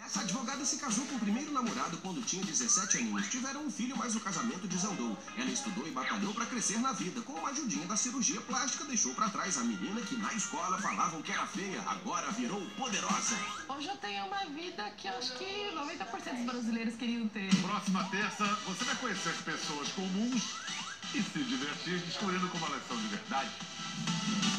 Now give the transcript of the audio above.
A advogada se casou com o primeiro namorado quando tinha 17 aninhos. Tiveram um filho, mas o casamento desandou. Ela estudou e batalhou para crescer na vida. Com uma ajudinha da cirurgia plástica, deixou para trás a menina que na escola falavam que era feia. Agora virou poderosa. Hoje eu tenho uma vida que eu acho que 90% dos brasileiros queriam ter. Próxima terça, você vai conhecer as pessoas comuns e se divertir descobrindo como elas são de verdade.